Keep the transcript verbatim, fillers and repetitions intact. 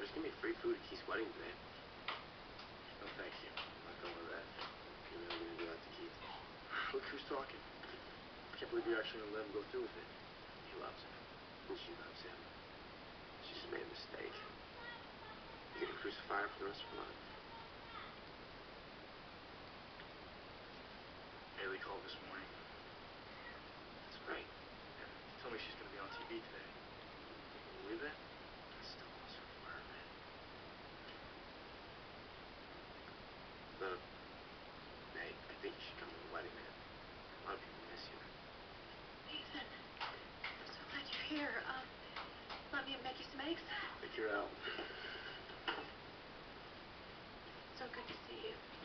just give me free food at Keith's wedding today. No, thank you. I'm not going to that. You're really gonna do that to Keith? Look who's talking. I can't believe you're actually gonna let him go through with it. He loves her. And she loves him. She just made a mistake. You're gonna crucify her for the rest of her life. Haley called this morning. That's great. Yeah, she told me she's gonna be on T V today. Can you believe that? I still lost her for her, man. Look, hey, I think you should come to the wedding, man. A lot of people miss you. Ethan, I'm so glad you're here. Um, let me make you some eggs. Take care out. So good to see you.